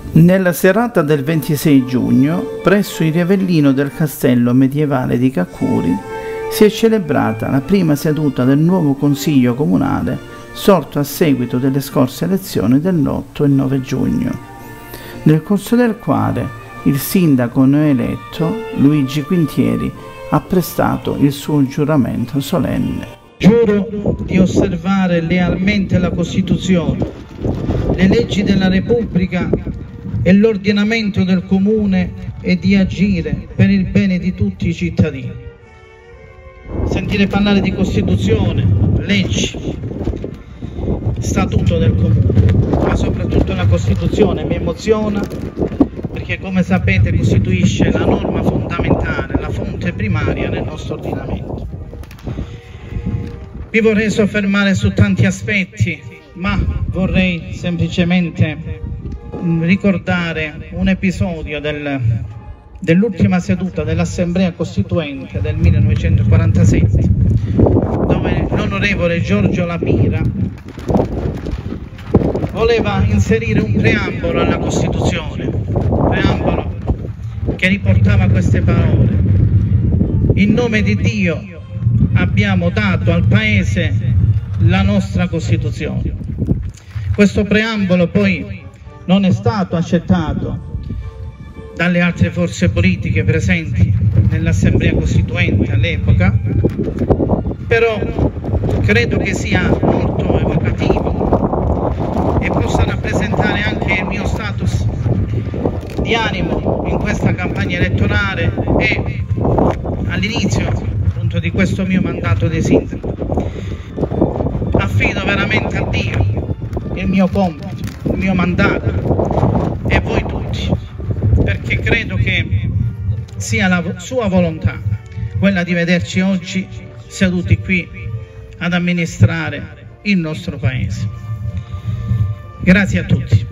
Nella serata del 26 giugno, presso il Riavellino del castello medievale di Caccuri, si è celebrata la prima seduta del nuovo Consiglio Comunale sorto a seguito delle scorse elezioni dell'8 e 9 giugno, nel corso del quale il sindaco neoeletto Luigi Quintieri ha prestato il suo giuramento solenne. Giuro di osservare lealmente la Costituzione, le leggi della Repubblica e l'ordinamento del Comune e di agire per il bene di tutti i cittadini. Sentire parlare di Costituzione, leggi, Statuto del Comune, ma soprattutto la Costituzione mi emoziona perché, come sapete, costituisce la norma fondamentale, la fonte primaria nel nostro ordinamento. Vi vorrei soffermare su tanti aspetti, ma vorrei semplicemente ricordare un episodio dell'ultima seduta dell'Assemblea Costituente del 1947, dove l'onorevole Giorgio La Pira voleva inserire un preambolo alla Costituzione, un preambolo che riportava queste parole: in nome di Dio abbiamo dato al Paese la nostra Costituzione. Questo preambolo poi non è stato accettato dalle altre forze politiche presenti nell'Assemblea Costituente all'epoca, però credo che sia molto evocativo e possa rappresentare anche il mio status di animo in questa campagna elettorale e all'inizio appunto di questo mio mandato di sindaco. Affido veramente a Dio il mio compito, il mio mandato e a voi tutti, perché credo che sia la sua volontà quella di vederci oggi seduti qui ad amministrare il nostro Paese. Grazie a tutti.